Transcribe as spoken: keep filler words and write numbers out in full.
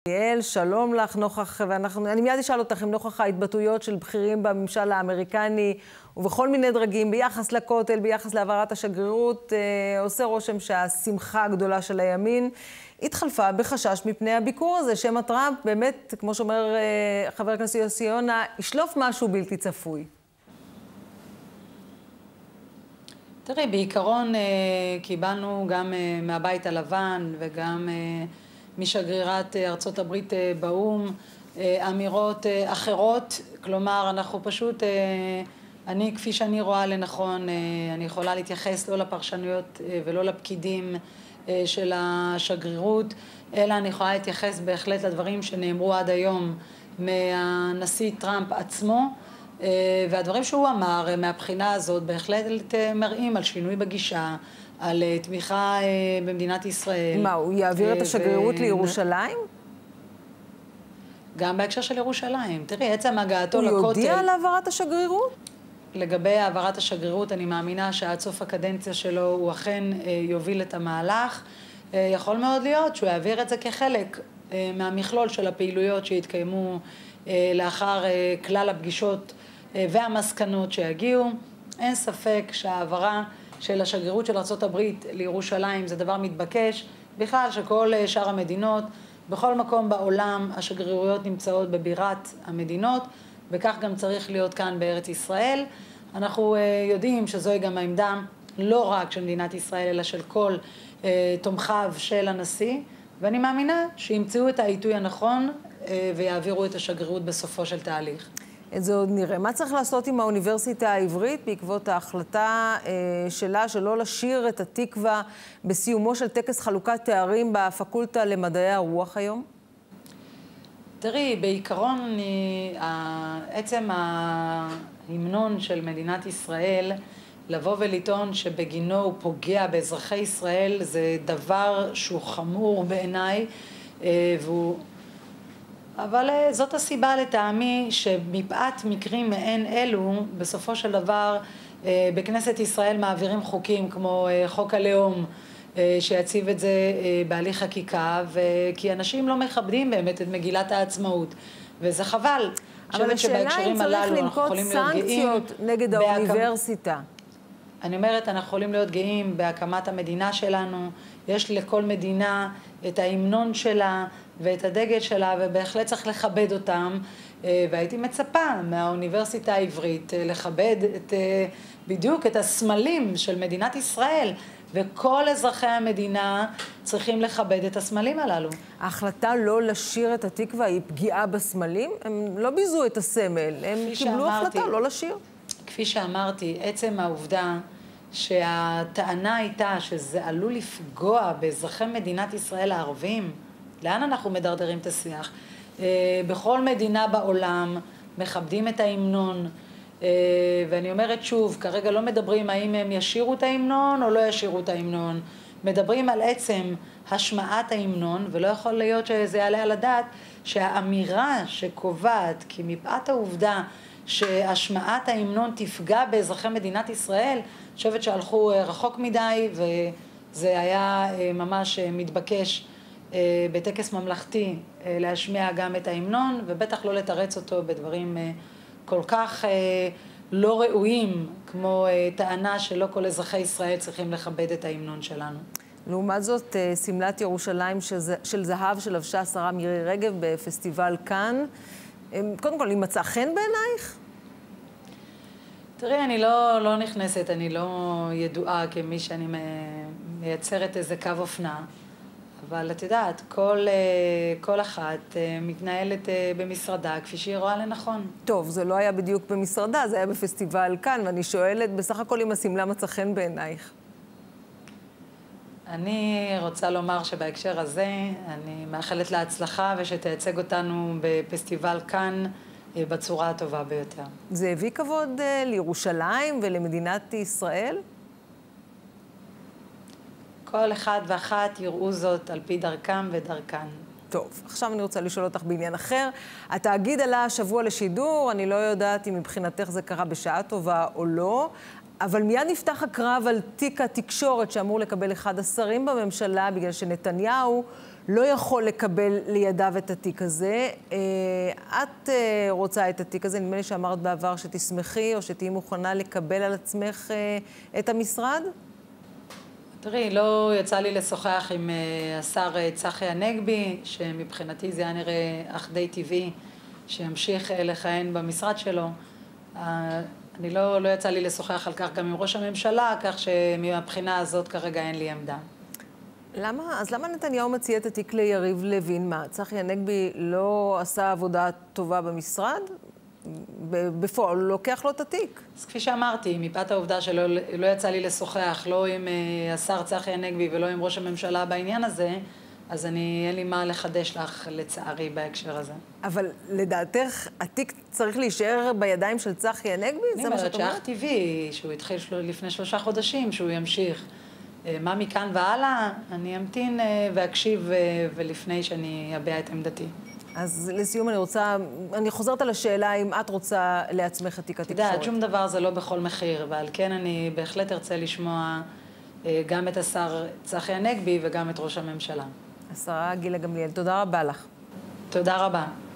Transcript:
שלום לך, נוכח, ואני מיד אשאל אותך אם נוכח ההתבטאויות של בכירים בממשל האמריקני ובכל מיני דרגים ביחס לכותל, ביחס להעברת השגרירות, אה, עושה רושם שהשמחה הגדולה של הימין התחלפה בחשש מפני הביקור הזה, שמא טראמפ באמת, כמו שאומר אה, חבר הכנסת יוסי יונה, ישלוף משהו בלתי צפוי. תראי, בעיקרון אה, קיבלנו גם אה, מהבית הלבן וגם אה, משגרירת ארצות הברית באום, אמירות אחרות, כלומר אנחנו פשוט, אני כפי שאני רואה לנכון, אני יכולה להתייחס לא לפרשנויות ולא לפקידים של השגרירות, אלא אני יכולה להתייחס בהחלט לדברים שנאמרו עד היום מהנשיא טראמפ עצמו, והדברים שהוא אמר מהבחינה הזאת בהחלט מראים על שינוי בגישה, על תמיכה במדינת ישראל. מה, הוא יעביר את השגרירות ו... לירושלים? גם בהקשר של ירושלים. תראי, עצם הגעתו לכותל... הוא יודיע על העברת השגרירות? לגבי העברת השגרירות, אני מאמינה שעד סוף הקדנציה שלו הוא אכן יוביל את המהלך. יכול מאוד להיות שהוא יעביר את זה כחלק מהמכלול של הפעילויות שהתקיימו לאחר כלל הפגישות והמסקנות שיגיעו. אין ספק שהעברה של השגרירות של ארצות הברית לירושלים זה דבר מתבקש, בכלל שכל שאר המדינות, בכל מקום בעולם השגרירויות נמצאות בבירת המדינות, וכך גם צריך להיות כאן בארץ ישראל. אנחנו יודעים שזוהי גם העמדה לא רק של מדינת ישראל, אלא של כל תומכיו של הנשיא, ואני מאמינה שימצאו את העיתוי הנכון ויעבירו את השגרירות בסופו של תהליך. את זה עוד נראה. מה צריך לעשות עם האוניברסיטה העברית בעקבות ההחלטה אה, שלה שלא לשיר את התקווה בסיומו של טקס חלוקת תארים בפקולטה למדעי הרוח היום? תראי, בעיקרון אני, עצם ההמנון של מדינת ישראל לבוא ולטעון שבגינו הוא פוגע באזרחי ישראל זה דבר שהוא חמור בעיניי, אה, והוא... אבל זאת הסיבה לטעמי שמפאת מקרים מעין אלו, בסופו של דבר בכנסת ישראל מעבירים חוקים כמו חוק הלאום, שיציב את זה בהליך חקיקה, כי אנשים לא מכבדים באמת את מגילת העצמאות, וזה חבל. אבל השאלה אם צריך לנקוט סנקציות נגד האוניברסיטה. אני אומרת, אנחנו יכולים להיות גאים בהקמת המדינה שלנו, יש לכל מדינה את ההמנון שלה ואת הדגל שלה, ובהחלט צריך לכבד אותם, והייתי מצפה מהאוניברסיטה העברית לכבד את, בדיוק את הסמלים של מדינת ישראל, וכל אזרחי המדינה צריכים לכבד את הסמלים הללו. ההחלטה לא לשיר את התקווה היא פגיעה בסמלים? הם לא ביזו את הסמל, הם קיבלו החלטה לא לשיר. כפי שאמרתי, עצם העובדה שהטענה הייתה שזה עלול לפגוע באזרחי מדינת ישראל הערבים, לאן אנחנו מדרדרים את השיח? בכל מדינה בעולם מכבדים את ההמנון, ואני אומרת שוב, כרגע לא מדברים האם הם ישירו את ההמנון או לא ישירו את ההמנון, מדברים על עצם השמעת ההמנון, ולא יכול להיות שזה יעלה על הדעת שהאמירה שקובעת כי מפאת העובדה שהשמעת ההמנון תפגע באזרחי מדינת ישראל, אני חושבת שהלכו רחוק מדי, וזה היה ממש מתבקש בטקס ממלכתי להשמיע גם את ההמנון, ובטח לא לתרץ אותו בדברים כל כך לא ראויים, כמו טענה שלא כל אזרחי ישראל צריכים לכבד את ההמנון שלנו. לעומת זאת, סמלת ירושלים של זהב שלבשה השרה מירי רגב בפסטיבל כאן, קודם כל, היא מצאה חן בעינייך? תראי, אני לא, לא נכנסת, אני לא ידועה כמי שאני מייצרת איזה קו אופנה, אבל את יודעת, כל, כל אחת מתנהלת במשרדה כפי שהיא רואה לנכון. טוב, זה לא היה בדיוק במשרדה, זה היה בפסטיבל כאן, ואני שואלת, בסך הכל אם הסמלה מצאה חן בעינייך. אני רוצה לומר שבהקשר הזה, אני מאחלת להצלחה ושתייצג אותנו בפסטיבל כאן בצורה הטובה ביותר. זה הביא כבוד לירושלים ולמדינת ישראל? כל אחד ואחת יראו זאת על פי דרכם ודרכן. טוב, עכשיו אני רוצה לשאול אותך בעניין אחר. התאגיד עלה השבוע לשידור, אני לא יודעת אם מבחינתך זה קרה בשעה טובה או לא, אבל מיד נפתח הקרב על תיק התקשורת שאמור לקבל אחד השרים בממשלה, בגלל שנתניהו לא יכול לקבל לידיו את התיק הזה. את רוצה את התיק הזה, נדמה לי שאמרת בעבר שתשמחי או שתהיי מוכנה לקבל על עצמך את המשרד? תראי, לא יצא לי לשוחח עם השר צחי הנגבי, שמבחינתי זה היה נראה אך די טבעי שימשיך לכהן במשרד שלו. אני לא, לא יצא לי לשוחח על כך גם עם ראש הממשלה, כך שמבחינה הזאת כרגע אין לי עמדה. למה? אז למה נתניהו מציע את התיק ליריב לוין? מה, צחי הנגבי לא עשה עבודה טובה במשרד? בפועל, הוא לוקח לו את התיק. אז כפי שאמרתי, מפאת העובדה שלא לא יצא לי לשוחח, לא עם השר צחי הנגבי ולא עם ראש הממשלה בעניין הזה, אז אני, אין לי מה לחדש לך, לצערי, בהקשר הזה. אבל לדעתך, התיק צריך להישאר בידיים של צחי הנגבי? אני אומרת שאך טבעי, שהוא התחיל לפני שלושה חודשים, שהוא ימשיך. מה מכאן והלאה, אני אמתין ואקשיב ולפני שאני אביע את עמדתי. אז לסיום אני רוצה, אני חוזרת על השאלה אם את רוצה לעצמך את תיק התקשורת. אתה יודע, שום דבר זה לא בכל מחיר, ועל כן אני בהחלט ארצה לשמוע גם את השר צחי הנגבי וגם את ראש הממשלה. השרה גילה גמליאל, תודה רבה לך. תודה רבה.